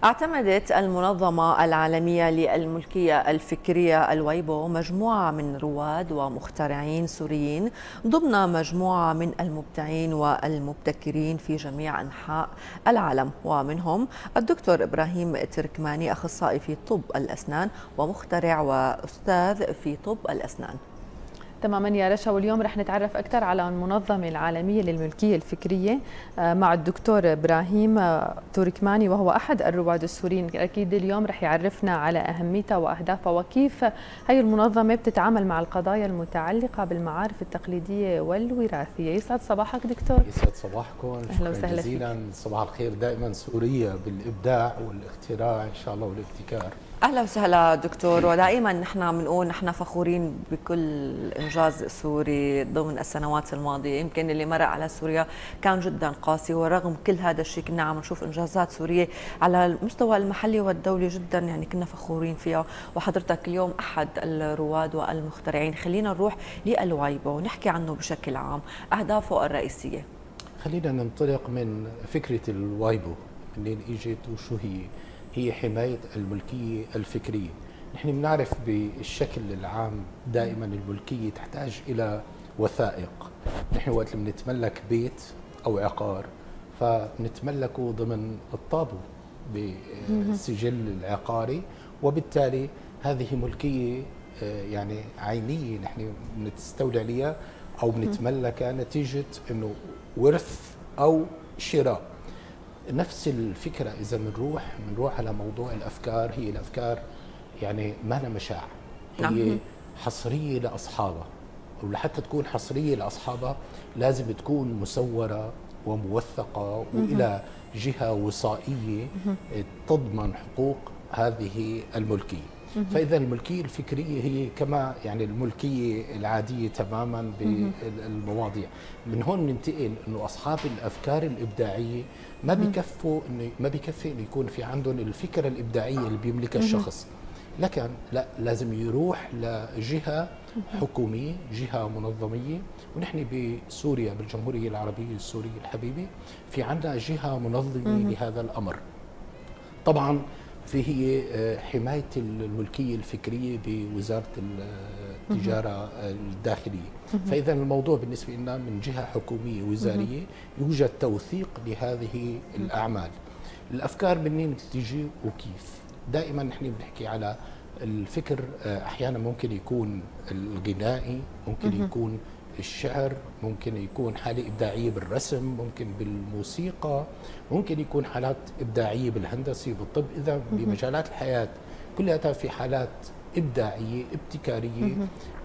اعتمدت المنظمة العالمية للملكية الفكرية الويبو مجموعة من رواد ومخترعين سوريين ضمن مجموعة من المبدعين والمبتكرين في جميع أنحاء العالم، ومنهم الدكتور إبراهيم تركماني، أخصائي في طب الأسنان ومخترع وأستاذ في طب الأسنان. تماما يا رشا، واليوم رح نتعرف أكثر على المنظمة العالمية للملكية الفكرية مع الدكتور إبراهيم تركماني، وهو أحد الرواد السوريين. أكيد اليوم رح يعرفنا على أهميتها وأهدافها وكيف هي المنظمة بتتعامل مع القضايا المتعلقة بالمعارف التقليدية والوراثية. يسعد صباحك دكتور. يسعد صباحكم، أهلا وسهلا جزيلا. صباح الخير. دائما سوريا بالإبداع والاختراع إن شاء الله والابتكار. أهلا وسهلا دكتور، ودائما نحن بنقول نحن فخورين بكل إنجاز سوري ضمن السنوات الماضية. يمكن اللي مرق على سوريا كان جدا قاسي، ورغم كل هذا الشيء كنا عم نشوف إنجازات سورية على المستوى المحلي والدولي جدا، يعني كنا فخورين فيها. وحضرتك اليوم أحد الرواد والمخترعين. خلينا نروح للويبو ونحكي عنه بشكل عام، أهدافه الرئيسية. خلينا ننطلق من فكرة الوايبو، منين إجت وشو هي. هي حماية الملكية الفكرية. نحن بنعرف بالشكل العام دائما الملكية تحتاج إلى وثائق. نحن وقت اللي بنتملك بيت أو عقار فبنتملكه ضمن الطابو بالسجل العقاري، وبالتالي هذه ملكية يعني عينية نحن بنستولي عليها أو بنتملكها نتيجة أنه ورث أو شراء. نفس الفكرة إذا بنروح على موضوع الأفكار. هي الأفكار يعني ما لها مشاع، هي حصرية لأصحابها، ولحتى تكون حصرية لأصحابها لازم تكون مسورة وموثقة وإلى جهة وصائية تضمن حقوق هذه الملكية. فإذا الملكية الفكرية هي كما يعني الملكية العادية تماما بالمواضيع. من هون ننتقل إنه أصحاب الأفكار الإبداعية ما بكفي إنه يكون في عندهم الفكرة الإبداعية اللي بيملكها الشخص، لكن لا، لازم يروح لجهة حكومية، جهة منظمية. ونحن بسوريا بالجمهورية العربية السورية الحبيبة في عندنا جهة منظمة لهذا الأمر. طبعا هي حماية الملكية الفكرية بوزارة التجارة الداخلية. فإذا الموضوع بالنسبة لنا من جهة حكومية وزارية يوجد توثيق لهذه الأعمال. الأفكار منين تيجي وكيف؟ دائما نحن بنحكي على الفكر. أحيانا ممكن يكون الغنائي، ممكن يكون الشعر، ممكن يكون حالة إبداعية بالرسم، ممكن بالموسيقى، ممكن يكون حالات إبداعية بالهندسة بالطب. إذا بمجالات الحياة كلها في حالات إبداعية ابتكارية.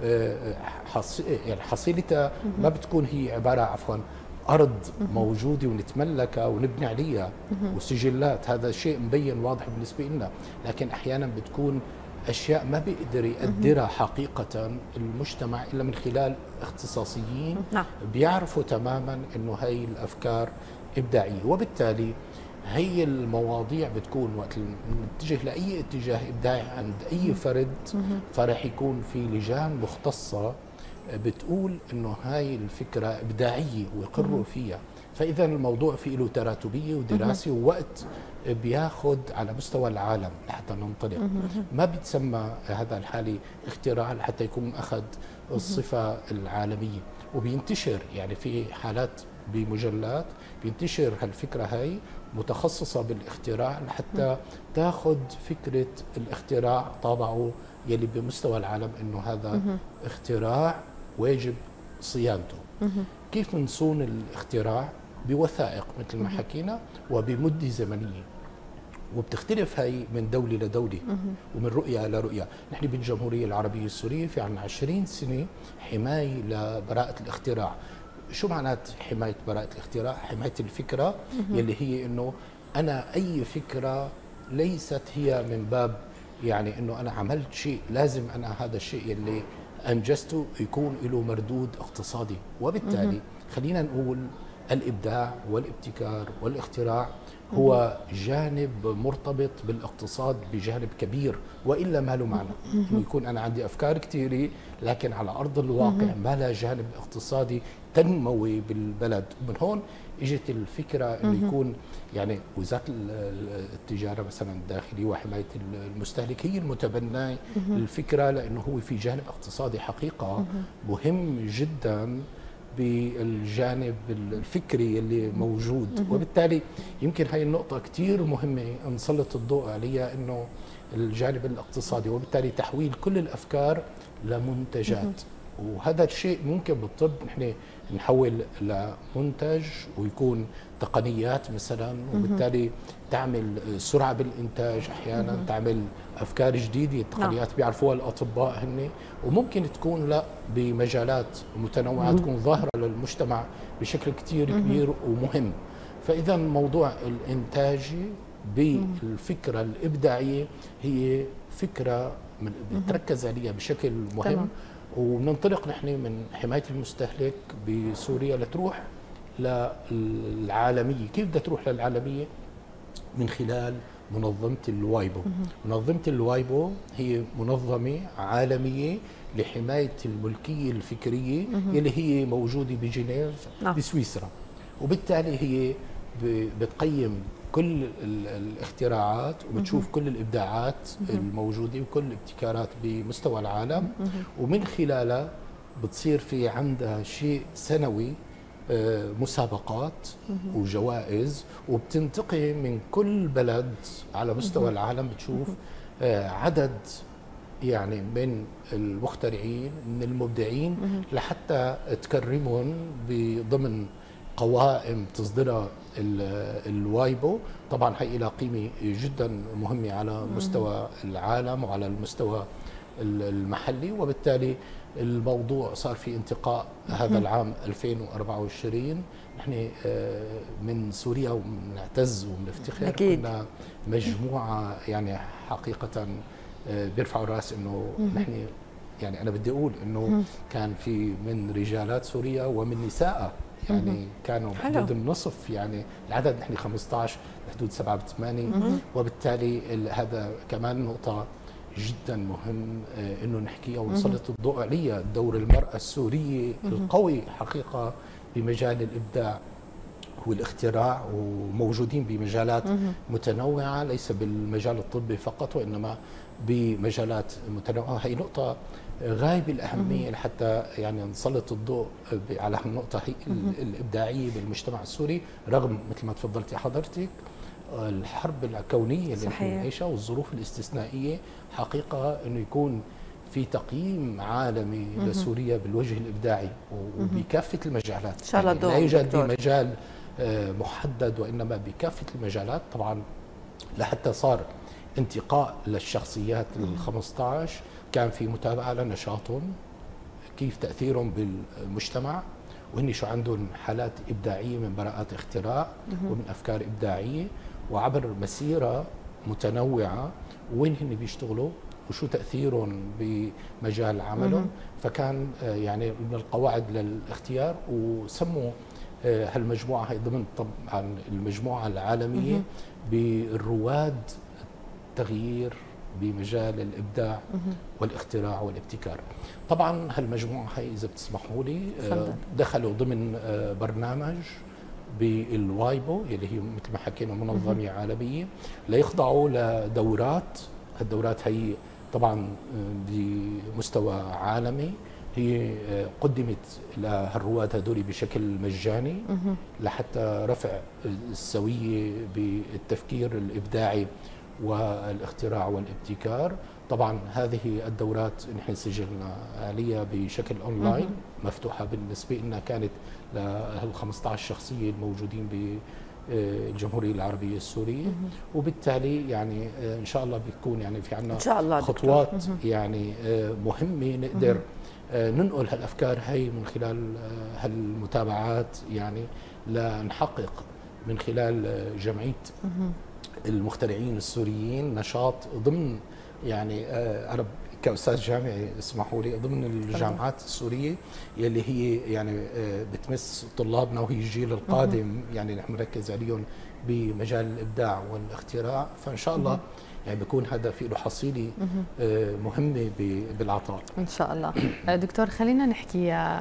يعني حصيلتها ما بتكون هي عبارة أرض موجودة ونتملكها ونبني عليها وسجلات. هذا شيء مبين واضح بالنسبة لنا، لكن أحيانا بتكون أشياء ما بيقدر يقدرها حقيقة المجتمع إلا من خلال اختصاصيين بيعرفوا تماما أنه هاي الأفكار إبداعية. وبالتالي هي المواضيع بتكون وقت نتجه لأي اتجاه إبداعي عند أي فرد فرح يكون في لجان مختصة بتقول أنه هاي الفكرة إبداعية ويقروا فيها. فإذا الموضوع فيه له تراتبية ودراسة ووقت بياخد على مستوى العالم لحتى ننطلق. ما بيتسمى هذا الحالي اختراع لحتى يكون أخذ الصفة العالمية، وبينتشر يعني في حالات بمجلات بينتشر هالفكرة هاي متخصصة بالاختراع لحتى تاخذ فكرة الاختراع طابعه يلي بمستوى العالم انه هذا اختراع واجب صيانته. كيف نصون الاختراع؟ بوثائق مثل ما حكينا وبمدة زمنية، وبتختلف هي من دولة لدولة ومن رؤية لرؤية. نحن بالجمهورية العربية السورية في عنا 20 سنة حماية لبراءة الاختراع. شو معنات حماية براءة الاختراع؟ حماية الفكرة يلي هي انه انا اي فكرة ليست هي من باب يعني انه انا عملت شيء لازم انا هذا الشيء يلي انجزته يكون له مردود اقتصادي. وبالتالي خلينا نقول الابداع والابتكار والاختراع هو جانب مرتبط بالاقتصاد بجانب كبير، والا ما له معنى انه يكون انا عندي افكار كثيره لكن على ارض الواقع ما لها جانب اقتصادي تنموي بالبلد. ومن هون اجت الفكره انه يكون يعني وزاره التجاره مثلا الداخليه وحمايه المستهلك هي المتبنيه الفكره، لانه هو في جانب اقتصادي حقيقه مهم جدا بالجانب الفكري اللي موجود. وبالتالي يمكن هاي النقطة كثير مهمة نسلط الضوء عليها، انه الجانب الاقتصادي، وبالتالي تحويل كل الافكار لمنتجات. وهذا الشيء ممكن بالطب نحن نحول لمنتج ويكون تقنيات مثلا، وبالتالي تعمل سرعه بالانتاج، احيانا تعمل افكار جديده، التقنيات بيعرفوها الاطباء هن، وممكن تكون لا بمجالات متنوعه تكون ظاهره للمجتمع بشكل كثير كبير ومهم. فاذا موضوع الانتاجي بالفكره الابداعيه هي فكره بتركز عليها بشكل مهم. وبننطلق نحن من حمايه المستهلك بسوريا لتروح للعالميه. كيف بدها تروح للعالميه؟ من خلال منظمه الوايبو. منظمه الوايبو هي منظمه عالميه لحمايه الملكيه الفكريه اللي هي موجوده بجنيف بسويسرا. وبالتالي هي بتقيم كل الاختراعات وبتشوف كل الابداعات الموجوده وكل الابتكارات بمستوى العالم، ومن خلالها بتصير في عندها شيء سنوي، مسابقات وجوائز، وبتنتقي من كل بلد على مستوى العالم. بتشوف عدد يعني من المخترعين من المبدعين لحتى تكرمهم بضمن قوائم تصدرها الوايبو. طبعا هي لها قيمه جدا مهمه على مستوى العالم وعلى المستوى المحلي، وبالتالي الموضوع صار في انتقاء هذا العام 2024. نحن من سوريا وبنعتز وبنفتخر، كنا مجموعه يعني حقيقه بيرفعوا الراس انه نحن يعني انا بدي اقول انه كان في من رجالات سوريا ومن نساء يعني كانوا بحدود النصف، يعني العدد نحن 15 بحدود 7 8. وبالتالي هذا كمان نقطة جدا مهم انه نحكيها ونسلط الضوء عليها. دور المرأة السورية القوي حقيقة بمجال الإبداع والاختراع، وموجودين بمجالات متنوعة ليس بالمجال الطبي فقط وإنما بمجالات متنوعة. هي نقطة غاية الأهمية لحتى يعني نسلط الضوء على النقطة هي الإبداعية بالمجتمع السوري، رغم مثل ما تفضلتي حضرتك الحرب الكونية اللي نحن نعيشها والظروف الاستثنائية. حقيقة أنه يكون في تقييم عالمي لسوريا بالوجه الإبداعي وبكافة المجالات، إن شاء الله يعني لا يوجد بمجال محدد وإنما بكافة المجالات. طبعا لحتى صار انتقاء للشخصيات ال15 كان في متابعة لنشاطهم، كيف تأثيرهم بالمجتمع، وهن شو عندهم حالات إبداعية من براءات اختراع ومن أفكار إبداعية، وعبر مسيرة متنوعة وين هن بيشتغلوا وشو تأثيرهم بمجال عملهم. فكان يعني من القواعد للاختيار، وسموا هالمجموعة هي ضمن طبعا المجموعة العالمية بالرواد التغيير بمجال الإبداع والاختراع والابتكار. طبعا هالمجموعة هي إذا بتسمحوا لي دخلوا ضمن برنامج بالوايبو اللي هي مثل ما حكينا منظمة عالمية ليخضعوا لدورات. الدورات هي طبعا بمستوى عالمي، هي قدمت لهالرواد هذول بشكل مجاني لحتى رفع السوية بالتفكير الإبداعي والاختراع والابتكار. طبعا هذه الدورات نحن سجلنا عليها بشكل اونلاين مفتوحه بالنسبه لنا، كانت لهال 15 شخصيه الموجودين بالجمهوريه العربيه السوريه. وبالتالي يعني ان شاء الله بتكون يعني في عندنا خطوات يعني مهمه نقدر ننقل هالافكار هي من خلال هالمتابعات، يعني لنحقق من خلال جمعيه المخترعين السوريين نشاط ضمن يعني انا كاستاذ جامعي اسمحوا لي ضمن الجامعات السوريه يلي هي يعني بتمس طلابنا وهي الجيل القادم، يعني نحن نركز عليهم بمجال الابداع والاختراع. فان شاء الله يعني بيكون هذا في له حصيله مهمه بالعطاء ان شاء الله. دكتور خلينا نحكي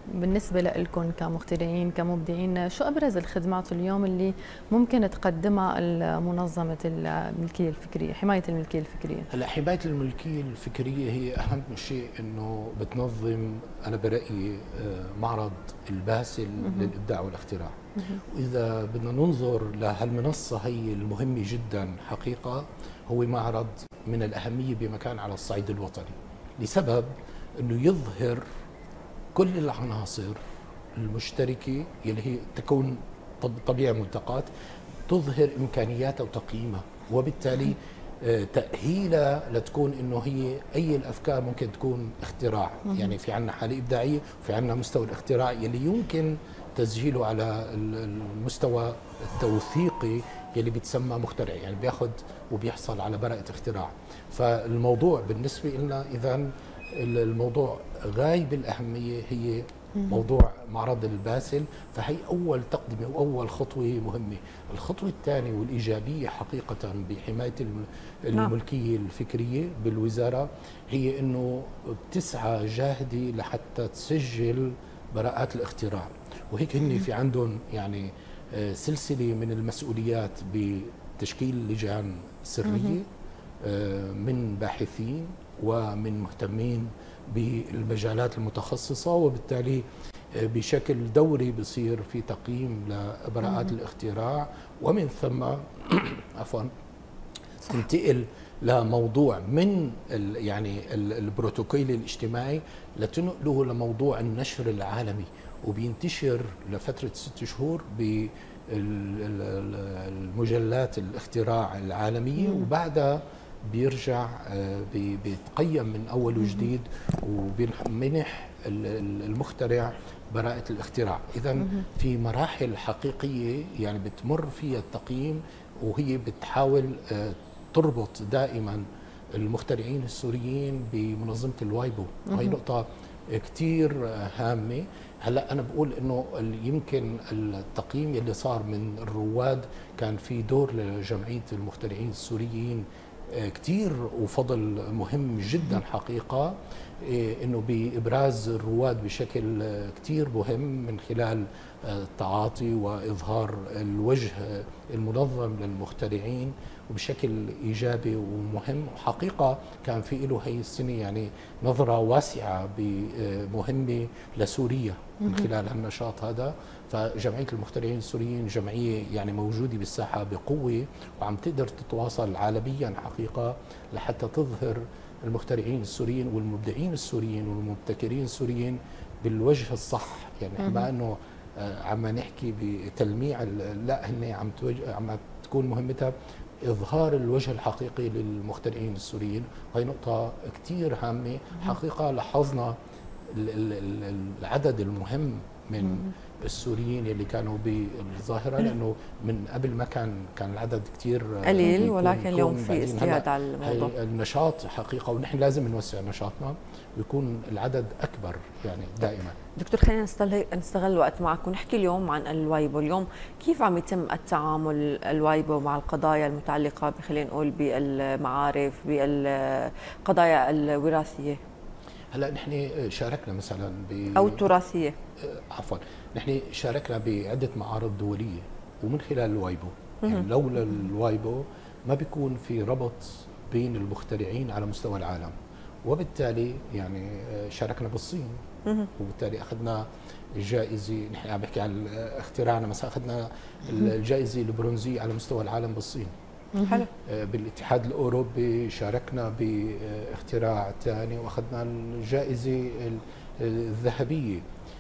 بالنسبة لكم كمخترعين كمبدعين، شو أبرز الخدمات اليوم اللي ممكن تقدمها منظمة الملكية الفكرية، حماية الملكية الفكرية؟ هلا حماية الملكية الفكرية هي أهم شيء إنه بتنظم، أنا برأيي، معرض الباسل للإبداع والاختراع. وإذا بدنا ننظر لهالمنصة هي المهمة جدا حقيقة، هو معرض من الأهمية بمكان على الصعيد الوطني، لسبب إنه يظهر كل العناصر المشتركة يلي هي تكون طبيعة ملتقات، تظهر إمكانياتها وتقييمها، وبالتالي تأهيلها لتكون إنه هي أي الأفكار ممكن تكون اختراع. يعني في عنا حالة إبداعية وفي عنا مستوى الاختراع يلي يمكن تسجيله على المستوى التوثيقي يلي بيتسمى مخترع، يعني بياخذ وبيحصل على براءة اختراع. فالموضوع بالنسبة لنا إذن الموضوع غاية بالأهمية هي موضوع معرض الباسل، فهي أول تقدمة وأول خطوة مهمة. الخطوة الثانية والإيجابية حقيقة بحماية الملكية الفكرية بالوزارة هي أنه بتسعى جاهدة لحتى تسجل براءات الاختراع، وهيك هن في عندهم يعني سلسلة من المسؤوليات بتشكيل لجان سرية من باحثين ومن مهتمين بالمجالات المتخصصة، وبالتالي بشكل دوري بصير في تقييم لبراءات الاختراع، ومن ثم عفوا تنتقل لموضوع من يعني البروتوكول الاجتماعي لتنقله لموضوع النشر العالمي، وبينتشر لفترة 6 شهور بالمجلات الاختراع العالمية، وبعدها بيرجع بيتقيم من أول وجديد وبيمنح المخترع براءة الاختراع. إذن في مراحل حقيقية يعني بتمر فيها التقييم، وهي بتحاول تربط دائما المخترعين السوريين بمنظمة الوايبو، وهي نقطة كتير هامة. هلا أنا بقول إنه يمكن التقييم اللي صار من الرواد كان في دور لجمعية المخترعين السوريين كتير وفضل مهم جدا حقيقة، انه بابراز الرواد بشكل كتير مهم من خلال التعاطي واظهار الوجه المنظم للمخترعين وبشكل ايجابي ومهم. وحقيقة كان في له هي السنة يعني نظرة واسعة بمهمة لسوريا من خلال هالنشاط هذا. فجمعية المخترعين السوريين جمعية يعني موجودة بالساحة بقوة، وعم تقدر تتواصل عالميا حقيقة لحتى تظهر المخترعين السوريين والمبدعين السوريين والمبتكرين السوريين بالوجه الصح. يعني ما انه عم نحكي بتلميع، لا، هن عم تكون مهمتها إظهار الوجه الحقيقي للمخترعين السوريين، وهي نقطة كتير هامة حقيقة. لاحظنا العدد المهم من السوريين اللي كانوا بالظاهرة، لأنه من قبل ما كان العدد كتير قليل، ولكن اليوم في ازدياد على الموضوع. النشاط حقيقة، ونحن لازم نوسع نشاطنا ويكون العدد أكبر يعني دائما. دكتور، خلينا نستغل الوقت معك ونحكي اليوم عن الوايبو. اليوم كيف عم يتم التعامل الوايبو مع القضايا المتعلقة خلينا نقول بالمعارف، بالقضايا الوراثية؟ هلا نحن شاركنا مثلا او التراثيه، عفوا، نحن شاركنا بعده معارض دوليه ومن خلال الوايبو. يعني لولا الوايبو ما بيكون في ربط بين المخترعين على مستوى العالم، وبالتالي يعني شاركنا بالصين، وبالتالي اخذنا الجائزه. نحن عم بحكي عن اختراعنا، مثلا اخذنا الجائزه البرونزيه على مستوى العالم بالصين. حلو. بالاتحاد الاوروبي شاركنا باختراع ثاني واخذنا الجائزه الذهبيه.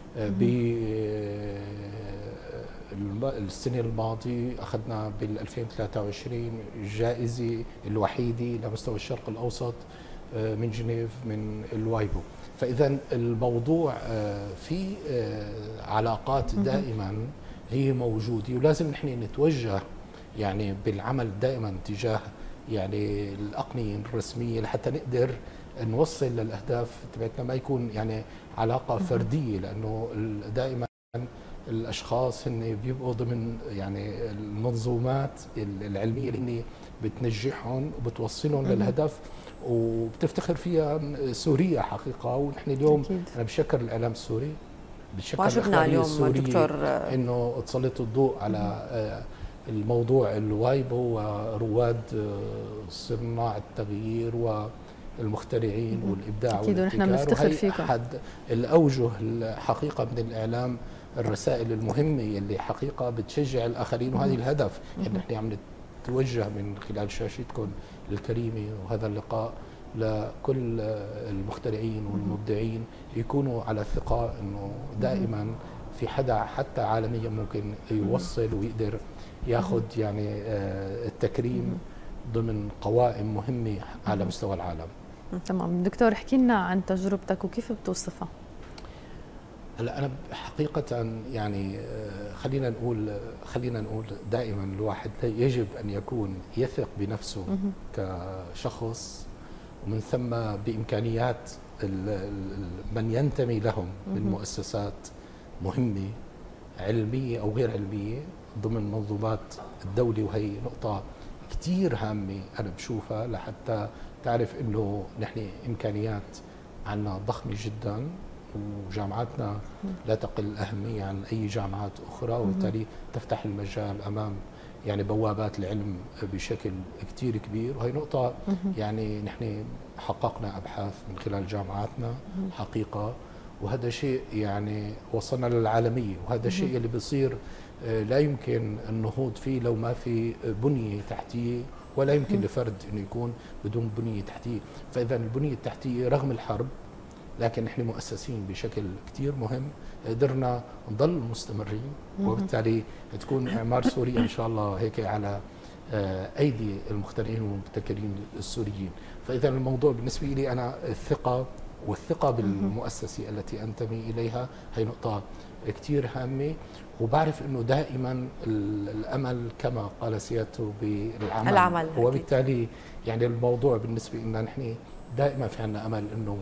بالسنه الماضيه اخذنا بال 2023 الجائزه الوحيده لمستوى الشرق الاوسط من جنيف من الوايبو. فاذا الموضوع في علاقات دائما هي موجوده، ولازم نحن نتوجه يعني بالعمل دائما تجاه يعني الأقنية الرسمية لحتى نقدر نوصل للأهداف تبعتنا، ما يكون يعني علاقة فردية، لأنه دائما الأشخاص هن بيبقوا ضمن يعني المنظومات العلمية اللي بتنجحهم وبتوصلهم للهدف وبتفتخر فيها سوريا حقيقة. ونحن اليوم أنا بشكر الإعلام السوري بالشقه وعجبنا الإخبارية اليوم دكتور انه تسلط الضوء على الموضوع الوايبو ورواد صناع التغيير والمخترعين والابداع اكيد ونحن بنفتخر فيكم. احد الاوجه الحقيقه من الاعلام، الرسائل المهمه اللي حقيقه بتشجع الاخرين، وهذه الهدف يعني نحن عم نتوجه من خلال شاشتكم الكريمه وهذا اللقاء لكل المخترعين والمبدعين يكونوا على ثقه انه دائما في حدا حتى عالميا ممكن يوصل ويقدر ياخذ يعني التكريم ضمن قوائم مهمه على مستوى العالم. تمام دكتور، احكي لنا عن تجربتك وكيف بتوصفها؟ هلا انا حقيقه يعني خلينا نقول دائما الواحد يجب ان يكون يثق بنفسه كشخص، ومن ثم بامكانيات من ينتمي لهم من مؤسسات مهمه علميه او غير علميه ضمن منظومات الدوله، وهي نقطه كثير هامه انا بشوفها لحتى تعرف انه نحن امكانيات عندنا ضخمه جدا، وجامعاتنا لا تقل اهميه عن اي جامعات اخرى، وبالتالي تفتح المجال امام يعني بوابات العلم بشكل كثير كبير. وهي نقطه يعني نحن حققنا ابحاث من خلال جامعاتنا حقيقه، وهذا شيء يعني وصلنا للعالميه، وهذا الشيء اللي بيصير لا يمكن النهوض فيه لو ما في بنيه تحتيه، ولا يمكن لفرد انه يكون بدون بنيه تحتيه. فاذا البنيه التحتيه رغم الحرب لكن نحن مؤسسين بشكل كثير مهم، قدرنا نضل مستمرين، وبالتالي تكون اعمار سوريا ان شاء الله هيك على ايدي المخترعين والمبتكرين السوريين. فاذا الموضوع بالنسبه لي انا الثقه بالمؤسسه التي انتمي اليها هي نقطه كثير هامه، وبعرف انه دائما الامل كما قال سيادته بالعمل، وبالتالي يعني الموضوع بالنسبه لنا نحن دائما في عندنا امل انه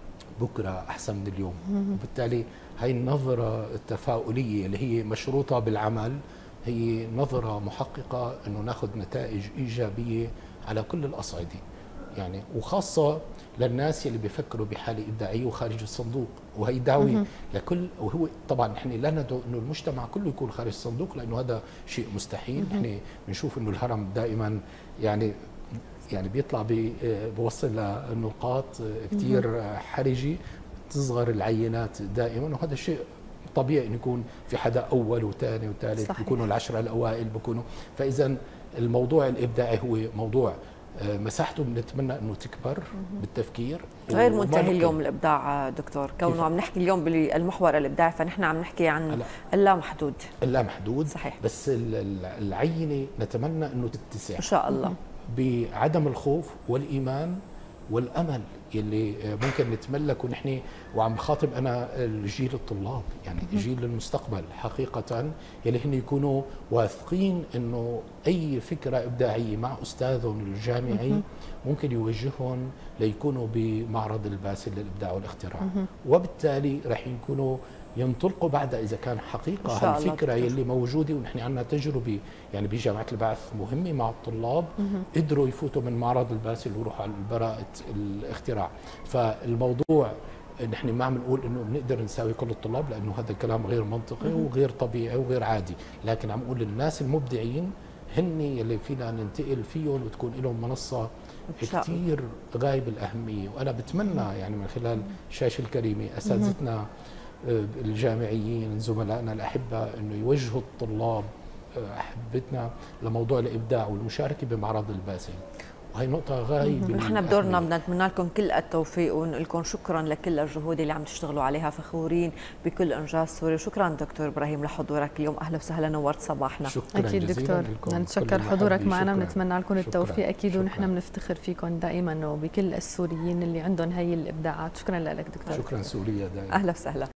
بكره احسن من اليوم، وبالتالي هي النظره التفاؤليه اللي هي مشروطه بالعمل هي نظره محققه انه ناخذ نتائج ايجابيه على كل الاصعده، يعني وخاصه للناس اللي بيفكروا بحاله ابداعيه وخارج الصندوق. وهي دعوه لكل، وهو طبعا نحن لا ندعو انه المجتمع كله يكون خارج الصندوق لانه هذا شيء مستحيل. نحن بنشوف انه الهرم دائما يعني بيطلع بوصل لنقاط كثير حرجه، تصغر العينات دائما، وهذا الشيء طبيعي انه يكون في حدا اول وثاني وثالث، بيكونوا العشره الاوائل بيكونوا. فاذا الموضوع الابداعي هو موضوع مساحته بنتمنى انه تكبر بالتفكير. غير منتهي اليوم الابداع دكتور، كونه عم نحكي اليوم بالمحور الابداعي فنحن عم نحكي عن اللامحدود. اللامحدود صحيح، بس العينه نتمنى انه تتسع ان شاء الله بعدم الخوف والايمان والامل يلي ممكن نتملكه نحن. وعم بخاطب انا الجيل الطلاب، يعني جيل المستقبل حقيقه، يلي هن يكونوا واثقين انه اي فكره ابداعيه مع استاذهم الجامعي ممكن يوجههم ليكونوا بمعرض الباسل للابداع والاختراع، وبالتالي رح يكونوا ينطلقوا بعدها اذا كان حقيقه هالفكره يلي موجوده. ونحن عندنا تجربه يعني بجامعه البعث مهمه مع الطلاب، قدروا يفوتوا من معرض الباسل ويروحوا على براءه الاختراع. فالموضوع نحن ما عم نقول انه بنقدر نساوي كل الطلاب لانه هذا الكلام غير منطقي وغير طبيعي وغير عادي، لكن عم نقول للناس المبدعين هن يلي فينا ننتقل فيهم وتكون لهم منصه كثير غايب الاهميه. وانا بتمنى يعني من خلال الشاشه الكريمه اساتذتنا الجامعيين زملائنا الاحباء انه يوجهوا الطلاب احبتنا لموضوع الابداع والمشاركه بمعرض الباسل، وهي نقطه غاية. نحن بدورنا بدنا نتمنى لكم كل التوفيق ونقول لكم شكرا لكل الجهود اللي عم تشتغلوا عليها، فخورين بكل انجاز سوري. وشكرا دكتور ابراهيم لحضورك اليوم، اهلا وسهلا، نورت صباحنا. شكرا اكيد دكتور، نتشكر حضورك معنا، بنتمنى لكم التوفيق اكيد، شكرا. ونحن بنفتخر فيكم دائما وبكل السوريين اللي عندهم هي الابداعات. شكرا لك دكتور. شكرا سوريا دائما، اهلا وسهلا.